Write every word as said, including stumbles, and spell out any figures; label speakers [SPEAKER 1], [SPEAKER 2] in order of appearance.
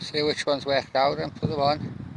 [SPEAKER 1] See which one's worked out and put them on.